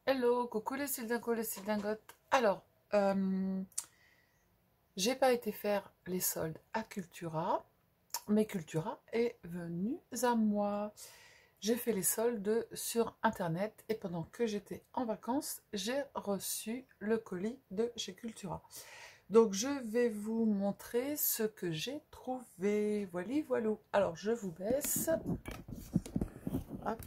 Hello, coucou les Sildingos, les Sildingotes. Alors, j'ai pas été faire les soldes à Cultura, mais Cultura est venue à moi. J'ai fait les soldes sur internet et pendant que j'étais en vacances, j'ai reçu le colis de chez Cultura. Donc je vais vous montrer ce que j'ai trouvé. Voilà, voilà. Alors je vous baisse. Hop.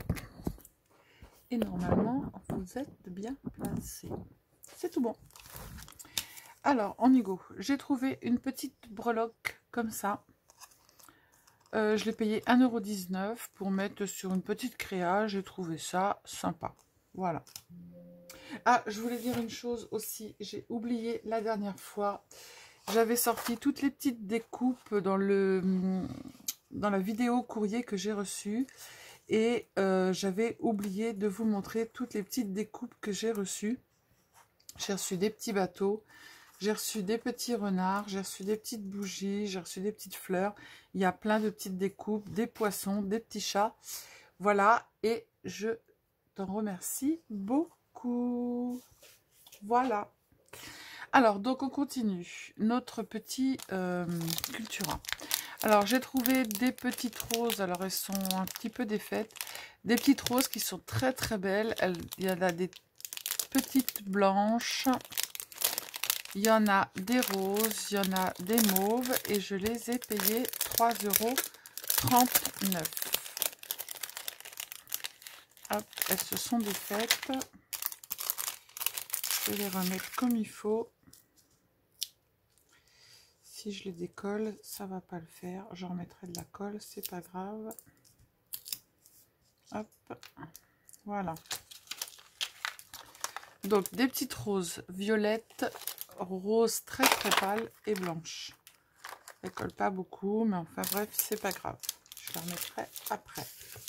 Et normalement, vous êtes bien placé. C'est tout bon. Alors, on y go. J'ai trouvé une petite breloque comme ça. Je l'ai payé 1,19 € pour mettre sur une petite créa. J'ai trouvé ça sympa. Voilà. Ah, je voulais dire une chose aussi. J'ai oublié la dernière fois. J'avais sorti toutes les petites découpes dans la vidéo courrier que j'ai reçue. Et j'avais oublié de vous montrer toutes les petites découpes que j'ai reçues. J'ai reçu des petits bateaux, j'ai reçu des petits renards, j'ai reçu des petites bougies, j'ai reçu des petites fleurs. Il y a plein de petites découpes, des poissons, des petits chats. Voilà, et je t'en remercie beaucoup. Voilà. Alors, donc on continue notre petit Cultura. Alors, j'ai trouvé des petites roses. Alors, elles sont un petit peu défaites. Des petites roses qui sont très très belles. Il y en a des petites blanches. Il y en a des roses. Il y en a des mauves. Et je les ai payées 3,39 €. Hop, elles se sont défaites. Je vais les remettre comme il faut. Si je les décolle, ça va pas le faire. J'en remettrai de la colle, c'est pas grave. Hop, voilà. Donc des petites roses violettes, roses très très pâles et blanches. Elles collent pas beaucoup, mais enfin bref, c'est pas grave. Je les remettrai après.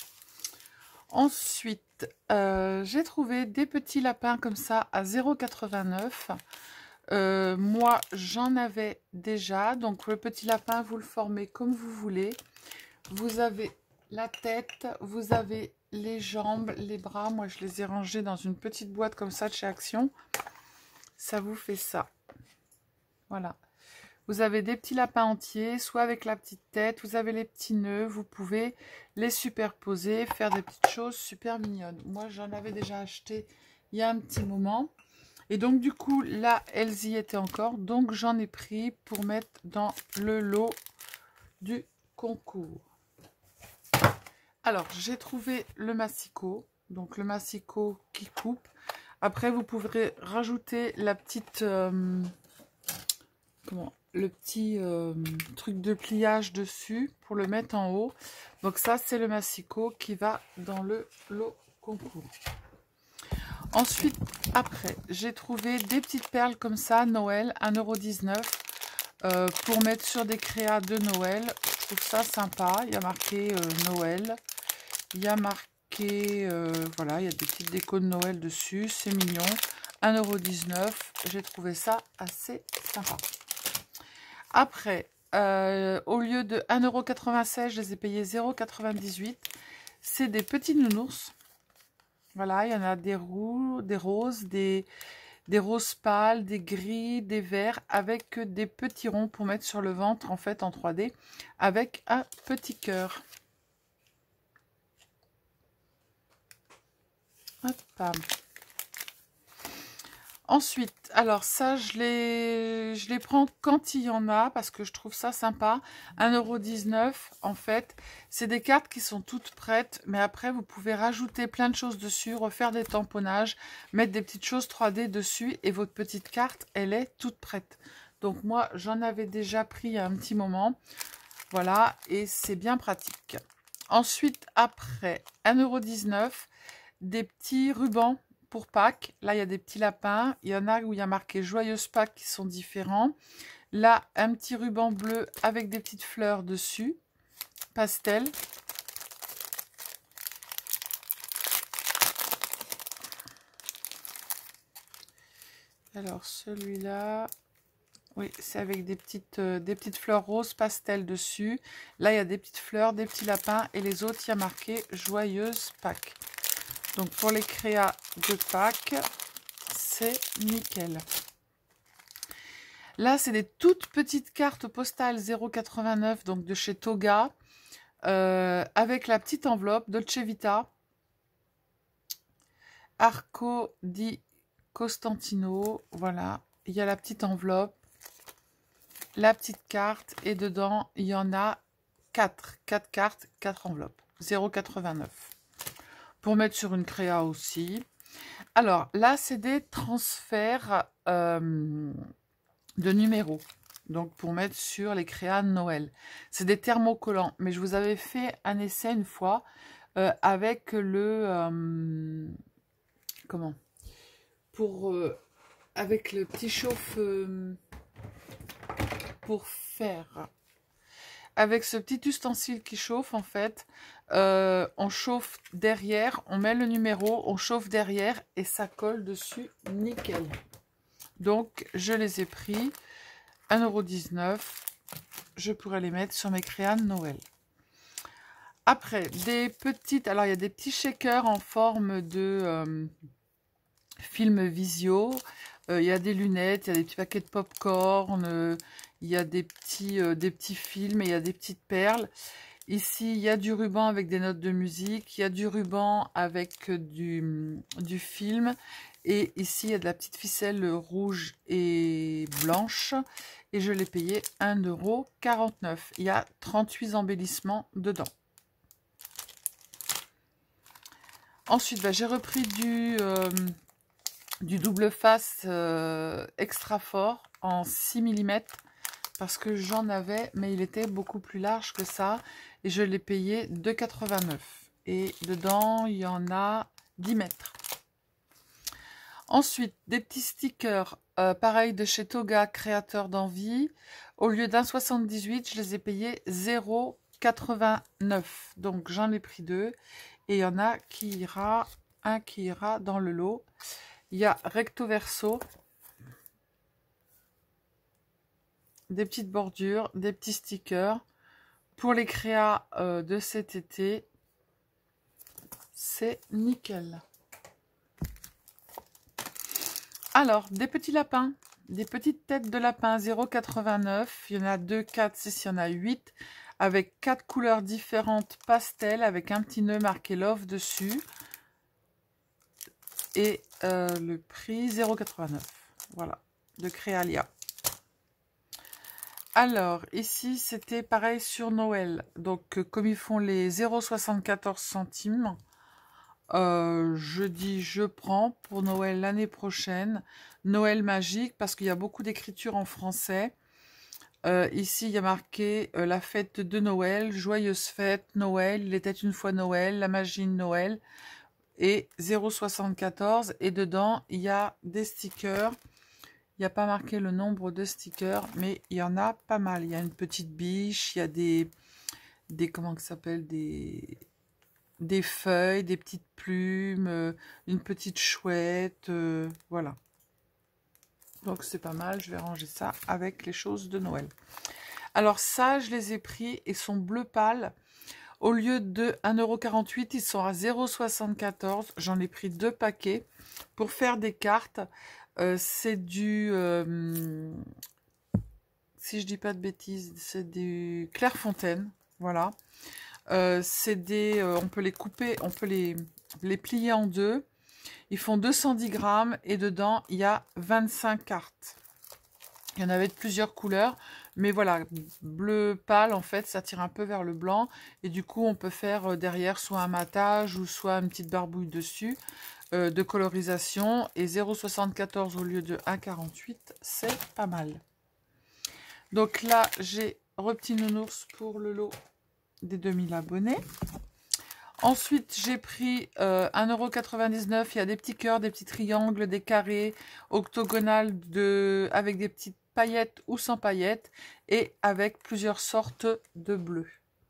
Ensuite, j'ai trouvé des petits lapins comme ça à 0,89 €. Moi, j'en avais déjà. Donc, le petit lapin, vous le formez comme vous voulez. Vous avez la tête, vous avez les jambes, les bras. Moi, je les ai rangés dans une petite boîte comme ça de chez Action. Ça vous fait ça. Voilà. Vous avez des petits lapins entiers, soit avec la petite tête. Vous avez les petits nœuds. Vous pouvez les superposer, faire des petites choses super mignonnes. Moi, j'en avais déjà acheté il y a un petit moment. Et donc, du coup, là, elles y étaient encore. Donc, j'en ai pris pour mettre dans le lot du concours. Alors, j'ai trouvé le massicot. Donc, le massicot qui coupe. Après, vous pourrez rajouter la petite... le petit truc de pliage dessus pour le mettre en haut. Donc, ça, c'est le massicot qui va dans le lot concours. Ensuite, après, j'ai trouvé des petites perles comme ça, Noël, 1,19 € pour mettre sur des créas de Noël. Je trouve ça sympa. Il y a marqué Noël. Il y a marqué, voilà, il y a des petites décos de Noël dessus. C'est mignon. 1,19 €. J'ai trouvé ça assez sympa. Après, au lieu de 1,96 €, je les ai payés 0,98 €. C'est des petits nounours. Voilà, il y en a des roux, des roses, des roses pâles, des gris, des verts, avec des petits ronds pour mettre sur le ventre, en fait, en 3D, avec un petit cœur. Hop. Ensuite, alors ça, je les prends quand il y en a, parce que je trouve ça sympa. 1,19 €, en fait. C'est des cartes qui sont toutes prêtes, mais après, vous pouvez rajouter plein de choses dessus, refaire des tamponnages, mettre des petites choses 3D dessus, et votre petite carte, elle est toute prête. Donc moi, j'en avais déjà pris il y a un petit moment. Voilà, et c'est bien pratique. Ensuite, après, 1,19 €, des petits rubans pour Pâques. Là, il y a des petits lapins. Il y en a où il y a marqué Joyeuse Pâques qui sont différents. Là, un petit ruban bleu avec des petites fleurs dessus. Pastel. Alors, celui-là... Oui, c'est avec des petites fleurs roses pastel dessus. Là, il y a des petites fleurs, des petits lapins. Et les autres, il y a marqué Joyeuse Pâques. Donc pour les créas de Pâques, c'est nickel. Là, c'est des toutes petites cartes postales 0,89, donc de chez Toga, avec la petite enveloppe Dolce Vita, Arco di Costantino. Voilà, il y a la petite enveloppe, la petite carte, et dedans, il y en a 4 cartes, 4 enveloppes, 0,89. Pour mettre sur une créa aussi. Alors, là, c'est des transferts de numéros. Donc, pour mettre sur les créas de Noël. C'est des thermocollants. Mais je vous avais fait un essai une fois avec le... comment? Avec le petit chauffe... pour faire... Avec ce petit ustensile qui chauffe, en fait, on chauffe derrière, on met le numéro, on chauffe derrière et ça colle dessus, nickel. Donc, je les ai pris, 1,19 €. Je pourrais les mettre sur mes créas de Noël. Après, des petites... Alors, il y a des petits shakers en forme de film visio. Il y a des lunettes, il y a des petits paquets de pop-corn, il y a des petits films et il y a des petites perles. Ici, il y a du ruban avec des notes de musique, il y a du ruban avec du film. Et ici, il y a de la petite ficelle rouge et blanche. Et je l'ai payé 1,49 €. Il y a 38 embellissements dedans. Ensuite, j'ai repris du double face extra fort en 6 mm. Parce que j'en avais, mais il était beaucoup plus large que ça. Et je l'ai payé 2,89 €. Et dedans, il y en a 10 mètres. Ensuite, des petits stickers, pareil de chez Toga, créateur d'envie. Au lieu d'1,78 €, je les ai payés 0,89 €. Donc, j'en ai pris 2. Et il y en a qui ira, un qui ira dans le lot. Il y a recto verso. Des petites bordures, des petits stickers. Pour les créas de cet été, c'est nickel. Alors, des petits lapins, des petites têtes de lapin 0,89 €. Il y en a 2, 4, 6, il y en a 8. Avec 4 couleurs différentes pastel, avec un petit nœud marqué Love dessus. Et le prix 0,89 €. Voilà, de Créalia. Alors, ici, c'était pareil sur Noël. Donc, comme ils font les 0,74 centimes, je dis je prends pour Noël l'année prochaine. Noël magique, parce qu'il y a beaucoup d'écriture en français. Ici, il y a marqué la fête de Noël, joyeuse fête, Noël, il était une fois Noël, la magie de Noël. Et 0,74. Et dedans, il y a des stickers. Il n'y a pas marqué le nombre de stickers, mais il y en a pas mal. Il y a une petite biche, il y a des comment ça s'appelle, des feuilles, des petites plumes, une petite chouette, voilà. Donc c'est pas mal, je vais ranger ça avec les choses de Noël. Alors ça, je les ai pris et sont bleu pâle. Au lieu de 1,48 €, ils sont à 0,74 €. J'en ai pris 2 paquets pour faire des cartes. C'est du... si je dis pas de bêtises, c'est du Clairefontaine. Voilà. C'est des... on peut les couper, on peut les plier en deux. Ils font 210 grammes et dedans, il y a 25 cartes. Il y en avait de plusieurs couleurs. Mais voilà, bleu pâle, en fait, ça tire un peu vers le blanc. Et du coup, on peut faire derrière soit un matage ou soit une petite barbouille dessus de colorisation. Et 0,74 € au lieu de 1,48 €, c'est pas mal. Donc là, j'ai Repetit Nounours pour le lot des 2000 abonnés. Ensuite, j'ai pris 1,99 €. Il y a des petits cœurs, des petits triangles, des carrés octogonales avec des petites paillettes ou sans paillettes et avec plusieurs sortes de bleus.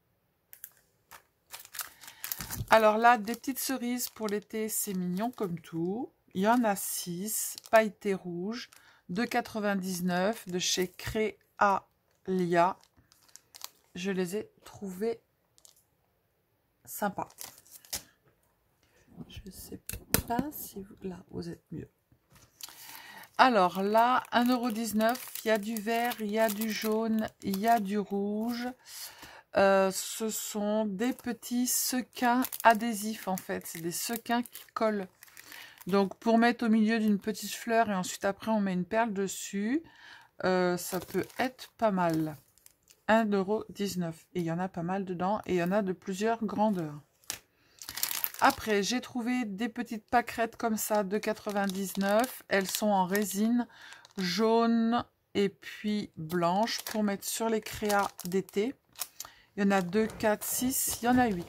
Alors là, des petites cerises pour l'été, c'est mignon comme tout. Il y en a 6, pailletés rouges, 2,99 € de chez Créalia. Je les ai trouvées sympas. Je sais pas si vous... Là, vous êtes mieux. Alors là, 1,19 €, il y a du vert, il y a du jaune, il y a du rouge. Ce sont des petits sequins adhésifs en fait. C'est des sequins qui collent. Donc pour mettre au milieu d'une petite fleur et ensuite après on met une perle dessus, ça peut être pas mal. 1,19 €. Et il y en a pas mal dedans et il y en a de plusieurs grandeurs. Après, j'ai trouvé des petites pâquerettes comme ça de 99. Elles sont en résine jaune et puis blanche pour mettre sur les créas d'été. Il y en a 2, 4, 6, il y en a 8.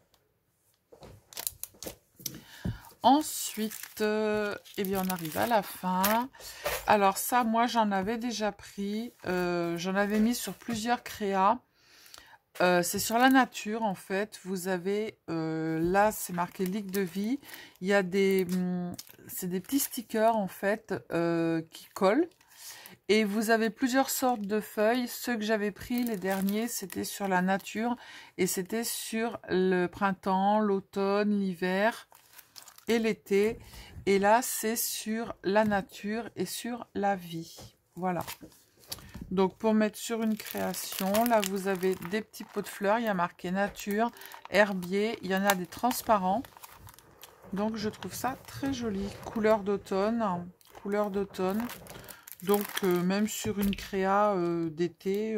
Ensuite, eh bien, on arrive à la fin. Alors ça, moi, j'en avais déjà pris. J'en avais mis sur plusieurs créas. C'est sur la nature, en fait. Vous avez, là, c'est marqué Ligue de vie. Il y a des, c'est des petits stickers, en fait, qui collent. Et vous avez plusieurs sortes de feuilles. Ceux que j'avais pris, les derniers, c'était sur la nature. Et c'était sur le printemps, l'automne, l'hiver et l'été. Et là, c'est sur la nature et sur la vie. Voilà. Donc, pour mettre sur une création, là, vous avez des petits pots de fleurs. Il y a marqué nature, herbier. Il y en a des transparents. Donc, je trouve ça très joli. Couleur d'automne. Couleur d'automne. Donc, même sur une créa d'été,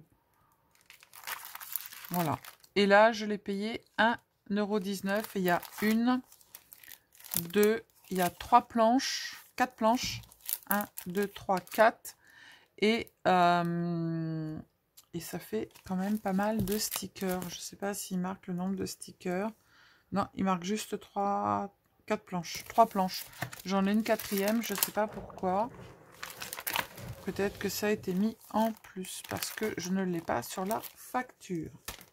voilà. Et là, je l'ai payé 1,19 € et il y a une, deux, il y a 3 planches, 4 planches. 1, 2, 3, 4. Et ça fait quand même pas mal de stickers. Je ne sais pas s'il marque le nombre de stickers. Non, il marque juste 4 planches. 3 planches. J'en ai une 4e, je ne sais pas pourquoi. Peut-être que ça a été mis en plus parce que je ne l'ai pas sur la facture.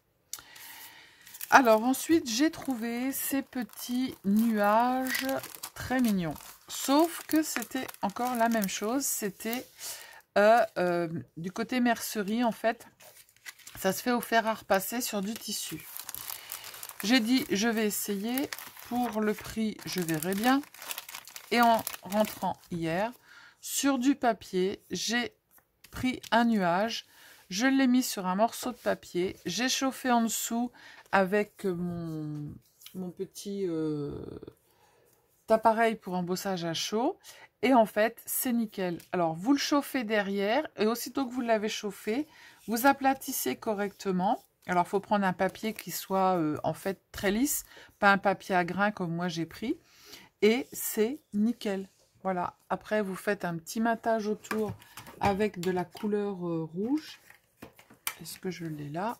Alors ensuite, j'ai trouvé ces petits nuages très mignons. Sauf que c'était encore la même chose. C'était du côté mercerie, en fait. Ça se fait au fer à repasser sur du tissu. J'ai dit, je vais essayer. Pour le prix, je verrai bien. Et en rentrant hier... Sur du papier, j'ai pris un nuage, je l'ai mis sur un morceau de papier, j'ai chauffé en dessous avec mon petit appareil pour embossage à chaud. Et en fait, c'est nickel. Alors, vous le chauffez derrière et aussitôt que vous l'avez chauffé, vous aplatissez correctement. Alors, il faut prendre un papier qui soit en fait très lisse, pas un papier à grains comme moi j'ai pris. Et c'est nickel. Voilà, après vous faites un petit matage autour avec de la couleur rouge. Est-ce que je l'ai là?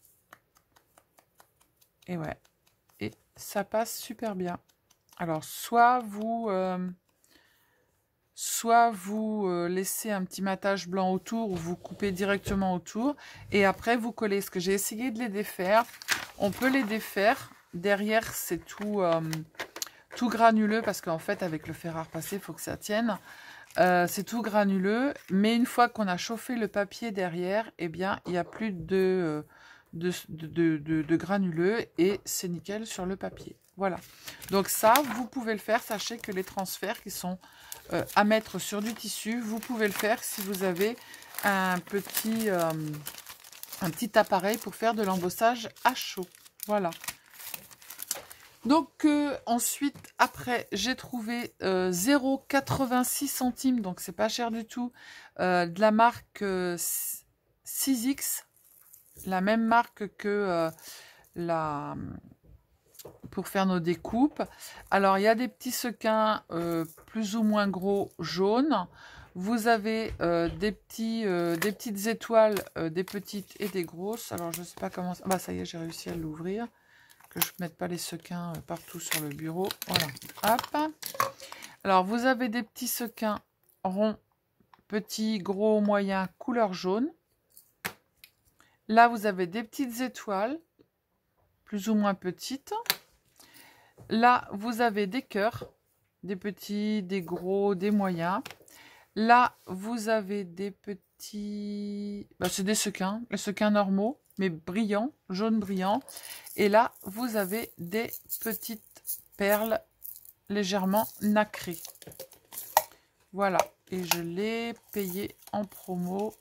Et ouais, et ça passe super bien. Alors, soit vous laissez un petit matage blanc autour ou vous coupez directement autour. Et après, vous collez. Ce que j'ai essayé de les défaire, on peut les défaire. Derrière, c'est tout... tout granuleux parce qu'en fait avec le fer à repasser il faut que ça tienne, c'est tout granuleux, mais une fois qu'on a chauffé le papier derrière, eh bien il n'y a plus de granuleux et c'est nickel sur le papier. Voilà, donc ça vous pouvez le faire. Sachez que les transferts qui sont à mettre sur du tissu, vous pouvez le faire si vous avez un petit appareil pour faire de l'embossage à chaud. Voilà. Donc ensuite, après, j'ai trouvé 0,86 centimes, donc c'est pas cher du tout, de la marque 6X, la même marque que pour faire nos découpes. Alors, il y a des petits sequins plus ou moins gros jaunes. Vous avez des petites étoiles, des petites et des grosses. Alors, je sais pas comment... Bah, ça y est, j'ai réussi à l'ouvrir. Que je ne mette pas les sequins partout sur le bureau. Voilà. Hop. Alors, vous avez des petits sequins ronds, petits, gros, moyens, couleur jaune. Là, vous avez des petites étoiles, plus ou moins petites. Là, vous avez des cœurs, des petits, des gros, des moyens. Là, vous avez des petits... Bah, c'est des sequins, les sequins normaux, mais brillants, jaune brillant. Et là, vous avez des petites perles légèrement nacrées. Voilà, et je l'ai payé en promo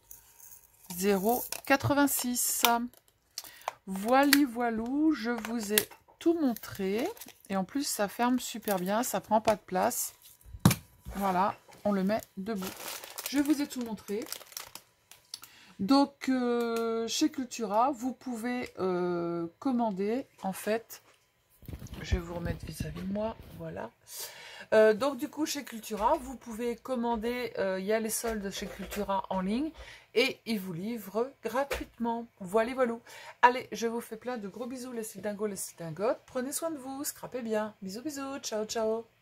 0,86. Voili voilou, je vous ai tout montré. Et en plus, ça ferme super bien, ça prend pas de place. Voilà, on le met debout. Je vous ai tout montré. Donc, chez Cultura, vous pouvez commander, en fait. Je vais vous remettre vis-à-vis de moi, voilà. Donc du coup chez Cultura, vous pouvez commander, il y a les soldes chez Cultura en ligne et ils vous livrent gratuitement. Voilà, voilà. Allez, je vous fais plein de gros bisous les cildingos, les cildingotes. Prenez soin de vous, scrapez bien. Bisous, bisous, ciao, ciao.